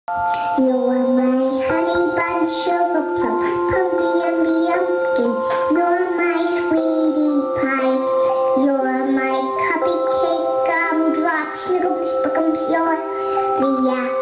You are my honey bun, sugar plum, pumpy umby umpkin. You're my sweetie pie. You're my cupcake, gumdrop, snickle, spickle, you're the